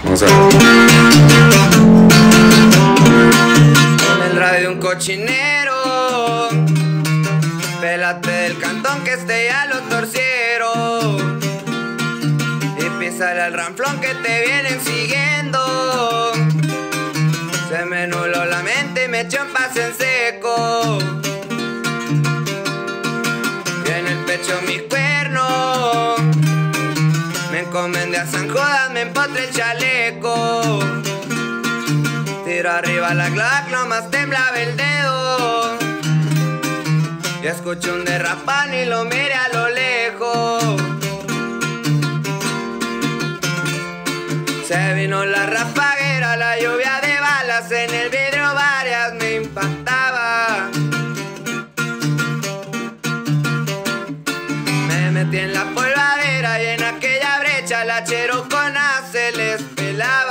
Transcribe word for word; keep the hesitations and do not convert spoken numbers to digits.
Vamos a ver. En el radio un cochinero, pélate del cantón que este ya lo torcieron. Y písale al ranflón que te vienen siguiendo. Se me nubló la mente y me echó en paz en seco. Y en el pecho mis cuernos, me encomendé a San Judas, me empotré el chaleco. Tiro arriba la Glock, nomás temblaba el dedo. Y escuché un derrapán y lo miré a lo lejos. Se vino la rafaguera, la lluvia de balas en el vidrio varias me impactaba. Me metí en la polvadera y en aquella brecha la cherocona se les pelaba.